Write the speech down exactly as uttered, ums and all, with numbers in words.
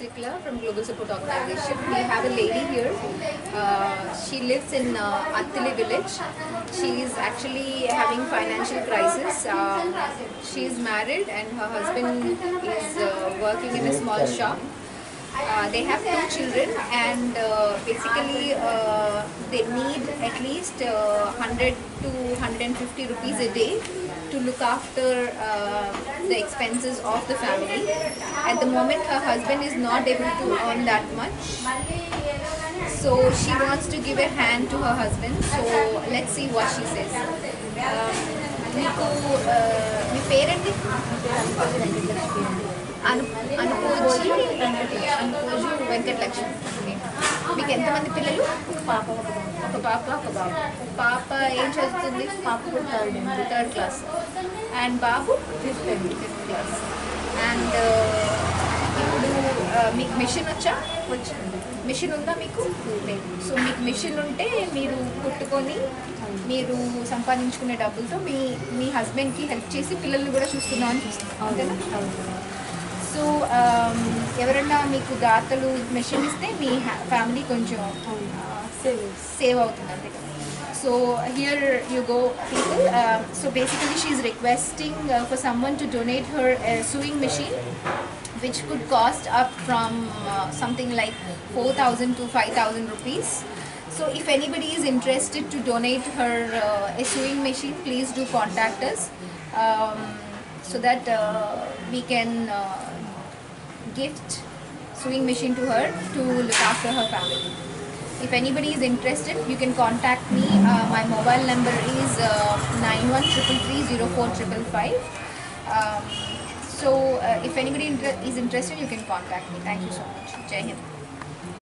Trikala from Global Support Organization. We have a lady here. Uh, she lives in uh, Attili village. She is actually having financial crisis. Um, she is married and her husband is uh, working in a small shop. Uh, they have two children and uh, basically uh, they need at least uh, one hundred to one hundred fifty rupees a day to look after uh, the expenses of the family. At the moment her husband is not able to earn that much, so she wants to give a hand to her husband. So let's see what she says. Um, మీకు మీ పేరండి? అను అనుకోజు అనుకోజు వెంకటలక్ష్మి. మీకు ఎంతమంది పిల్లలు? పాప ఒక పాప ఒక బాబు. పాప ఏం చదువుతుంది? పాప థర్డ్ థర్డ్ క్లాస్ అండ్ బాబు ఫిఫ్త్ ఫిఫ్త్ క్లాస్. అండ్ ఇప్పుడు మీకు మిషన్ వచ్చా? వచ్చింది. మిషన్ ఉందా మీకు? లేదు. సో మీకు మిషన్ ఉంటే మీరు కుట్టుకొని మీరు సంపాదించుకునే డబ్బులతో మీ మీ హస్బెండ్కి హెల్ప్ చేసి పిల్లల్ని కూడా చూస్తున్నామని చూస్తున్నాం, అంతేనా? సో ఎవరన్నా మీకు దాతలు మెషిన్ ఇస్తే మీ ఫ్యామిలీ కొంచెం సేవ్ సేవ్ అవుతుంది, అంతే కదా. So here you go people. So basically she is requesting for someone to donate her sewing machine which could cost up from uh, something like four thousand to five thousand rupees. So if anybody is interested to donate her uh, a sewing machine, please do contact us um, so that uh, we can uh, gift sewing machine to her to look after her family. If anybody is interested, you can contact me. Uh, my mobile number is uh, nine one three three zero four five five. Um, so uh, if anybody inter is interested, you can contact me. Thank you so much. Jai Hind.